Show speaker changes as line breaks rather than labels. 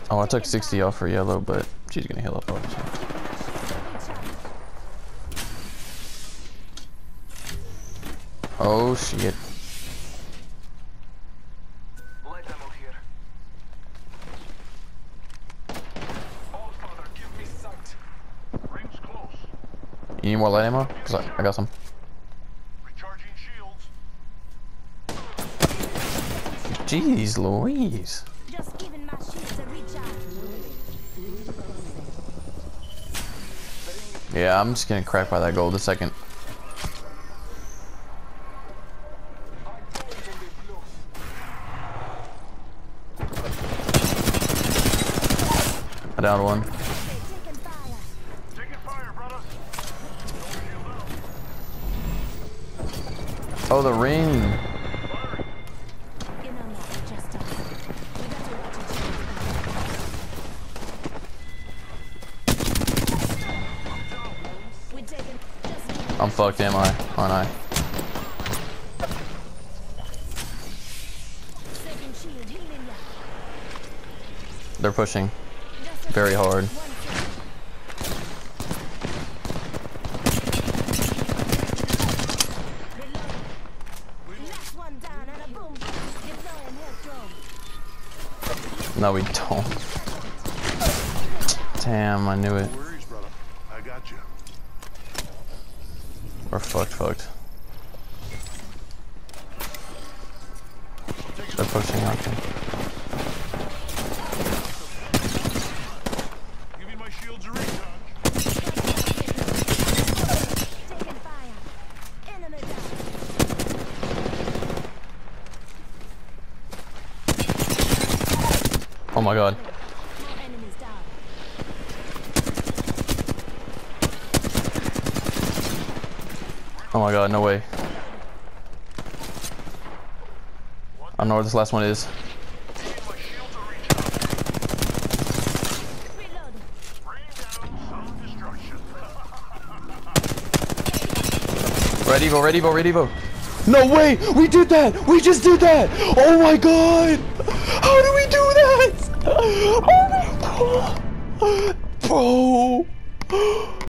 Oh, I took 60 off for yellow, but she's gonna heal up obviously. Oh shit. You need more light ammo? Cause I got some.
Recharging shields.
Jeez Louise.
Just giving my shields a recharge.
Yeah, I'm just getting cracked by that gold the second. I downed one.
Taking fire, brother.
Oh, the ring. I'm fucked, am I? Aren't I? They're pushing very hard. No, we don't. Damn, I knew it.
No worries, brother. I got you.
We're fucked. They're pushing out there.
Give me my shields a recharge.
Oh my god. Oh my god, no way. I don't know where this last one is.
Give me my shields a recharge. Bring down self-destruction.
Red Evo. No way! We did that! We just did that! Oh my god! How did we do that? Oh my god! Bro!